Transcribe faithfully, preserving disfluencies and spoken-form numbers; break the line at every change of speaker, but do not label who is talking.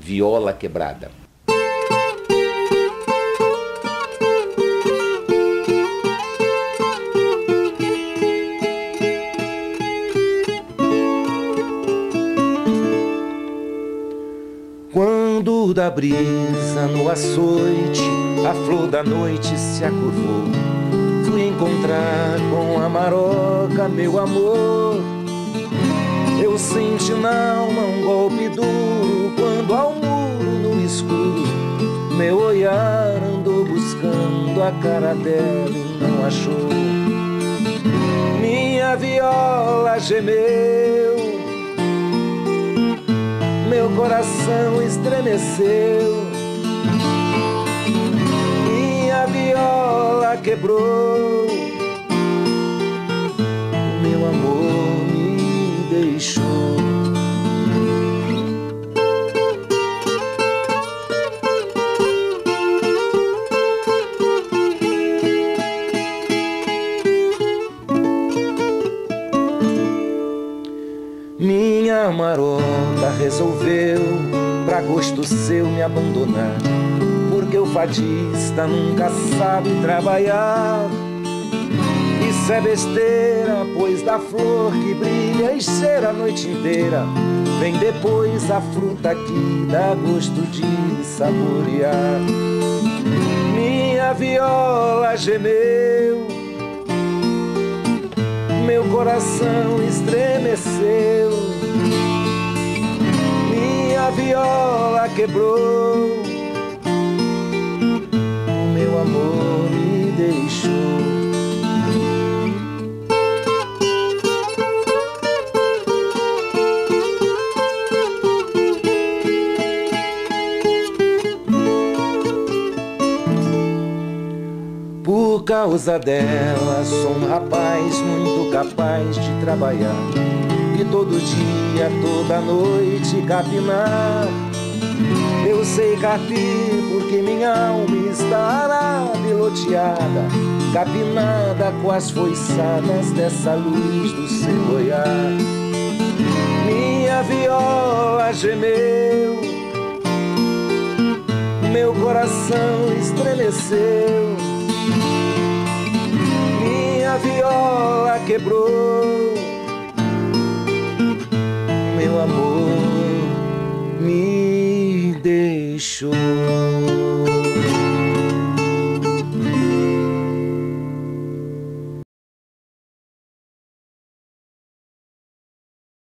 Viola Quebrada. Quando da brisa no açoite a flor da noite se acurvou, fui encontrar com a maroca meu amor. Eu senti na alma um golpe duro quando ao muro no escuro meu olhar andou buscando a cara dela e não achou. Minha viola gemeu, meu coração estremeceu, minha viola quebrou, o meu amor me deixou. Minha maroca resolveu, pra gosto seu, me abandonar, porque o fadista nunca sabe trabalhar. Isso é besteira, pois da flor que brilha e cheira a noite inteira vem depois a fruta que dá gosto de saborear. Minha viola gemeu, meu coração estremeceu, minha viola quebrou, o meu amor me deixou. Por causa dela sou um rapaz muito capaz de trabalhar e todo dia, toda noite capinar. Eu sei carpir porque minha alma está arada e loteada, capinada com as foiçadas dessa luz do seu olhar. Minha viola gemeu, meu coração estremeceu, minha viola quebrou, meu amor me deixou.